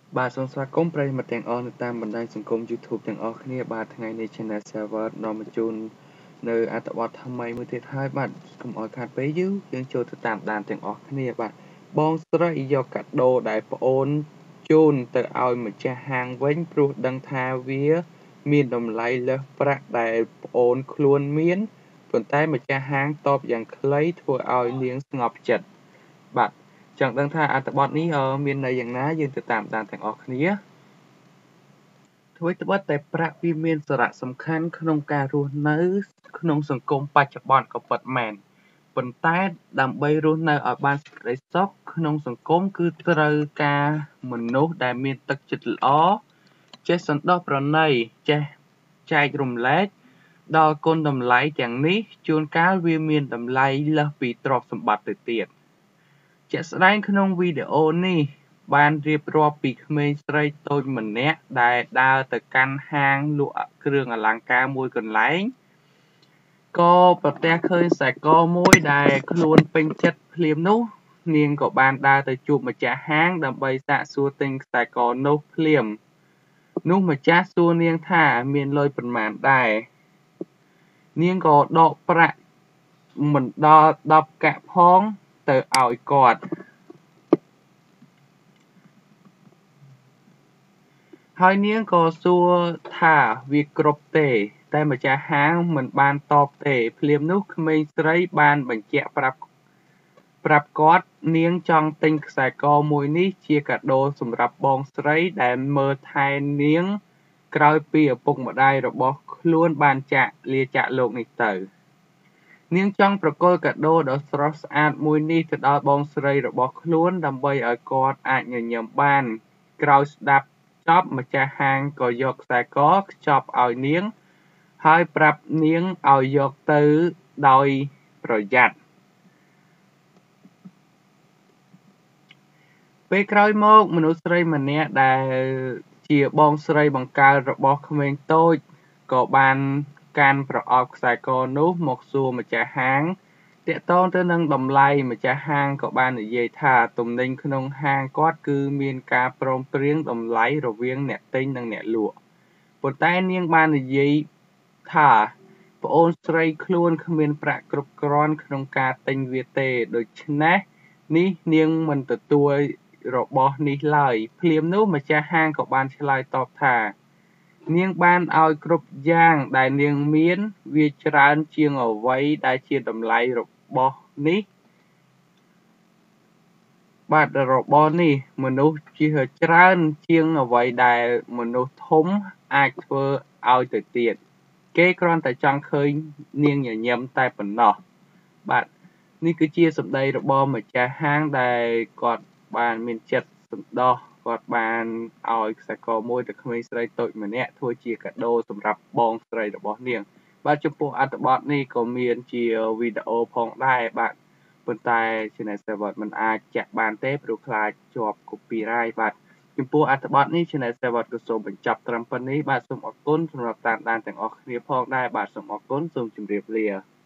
បាទសូមស្វាគមន៍ប្រិយមិត្តទាំងអស់នៅតាមបណ្ដាញសង្គម YouTube ទាំងអស់គ្នាបាទថ្ងៃនេះ Channel Server នាំមកជូននៅអត្ថបទថ្មីមួយទៀតហើយបាទកុំឲ្យខាតពេលយូរយើងចូលទៅតាមដានទាំងអស់គ្នាបាទបងស្រីយកកាដូដែលប្អូនជូនទៅឲ្យម្ចាស់ហាងវិញព្រោះដឹងថាវាមានតម្លៃលើសប្រាក់ដែលប្អូនខ្លួនមានប៉ុន្តែម្ចាស់ហាងតបយ៉ាងខ្លីធ្វើឲ្យនាងស្ងប់ចិត្តបាទចង់ដឹងថាអត្ថបទនេះមានន័យយ៉ាងណាយើងទៅតាមដានទាំងអស់គ្នាអ្វីត្បិតតែប្រាក់វាមានសារៈសំខាន់ក្នុងការរស់នៅក្នុងសង្គមបច្ចុប្បន្នក៏ពិតមែនប៉ុន្តែដើម្បីរស់នៅឲ្យបានសេចក្តីសុខក្នុងសង្គមគឺត្រូវការមនុស្សដែលមានទឹកចិត្តល្អចេះសន្តោសប្រណីចេះចែករំលែកដល់គុណតម្លៃទាំងនេះជួនកាលវាមានតម្លៃលើសពីទ្រព្យសម្បត្តិទៅទៀតជាក់ស្ដែងក្នុងវីដេអូនេះបានរៀបរាប់ពីក្មេងស្រីតូចម្នាក់ដែលដើរទៅកាន់ហាងលក់គ្រឿងអលង្ការមួយកន្លែងក៏ប្រទះឃើញខ្សែកមួយដែលខ្លួនពេញចិត្តភ្លាមនោះនាងក៏បានដើរទៅជួបម្ចាស់ហាងដើម្បីសាកសួរទិញខ្សែកនោះភ្លាមនោះម្ចាស់សួរនាងថាមានលុយប៉ុន្មានដែរនាងក៏ដកប្រាក់មិនដល់10កាក់ផងទៅឲ្យគាត់ហើយនាងក៏សួរថាវាគ្រប់ទេតែម្ចាស់ហាងមិនបានតបទេភ្លាមនោះក្មេងស្រីបានបញ្ជាក់ប្រាប់គាត់នាងចង់ទិញខ្សែកមួយនេះជាកាដូសម្រាប់បងស្រីដែលមើលថែនាងក្រោយពីឪពុកម្ដាយរបស់ខ្លួនបានលាចាកលោកនេះទៅនាងចង់ប្រគល់កាដូដ៏ស្រស់ស្អាតមួយនេះទៅដល់បងស្រីរបស់ខ្លួនដើម្បីឲ្យគាត់អាចញញឹមបានក្រោយស្ដាប់ចប់ម្ចាស់ហាងក៏យកខ្សែកខ្ចប់ឲ្យនាងហើយប្រាប់នាងឲ្យយកទៅដោយប្រយ័ត្នពេលក្រោយមកមនុស្សស្រីម្នាក់ដែលជាបងស្រីបង្កើតរបស់ក្មេងតូចក៏បានកាន់ប្រអប់ខ្សែកនោះមកសួរម្ចាស់ហាងទាក់ទងទៅនឹងតម្លៃម្ចាស់ហាងក៏បាននិយាយថាទំនិញក្នុងហាងគាត់គឺមានការព្រមព្រៀងតម្លៃរវាងអ្នកទិញនិងអ្នកលក់ប៉ុន្តែនាងបាននិយាយថាប្អូនស្រីខ្លួនគ្មានប្រាក់គ្រប់គ្រាន់ក្នុងការទិញវាទេដូច្នេះនាងមិនទទួលរបស់នេះឡើយភ្លាមនោះម្ចាស់ហាងក៏បានឆ្លើយតបថានាងបានឲ្យគ្រប់យ៉ាងដែលនាងមានវាច្រើនជាងអ្វីដែលជាតម្លៃរបស់នេះរបស់នេះមនុស្សជាច្រើនជាងអ្វីដែលមនុស្សធំអាចធ្វើឲ្យទៅទៀតគេគ្រាន់តែចង់ឃើញនាងញញឹមតែប៉ុណ្ណោះបាទនេះគឺជាសម្ដីរបស់ម្ចាស់ហាងដែលគាត់បានមានចិត្តសន្តោសគាត់បានឲ្យខ្សែកមួយទៅក្មេងស្រីតូចម្នាក់ធ្វើជាកាដូសម្រាប់បងស្រីរបស់នាងបាទចំពោះអត្ថបទនេះក៏មានជាវីដេអូផងដែរបាទប៉ុន្តែ Channel Server មិនអាចចាក់បានទេព្រោះខ្លាចជាប់ Copyright បាទចំពោះអត្ថបទនេះ Channel Server ក៏សូមបញ្ចប់ត្រឹមប៉ុណ្នេះបាទសូមអរគុណសម្រាប់តាមដានទាំងអស់គ្នាផងដែរបាទសូមអរគុណសូមជម្រាបលា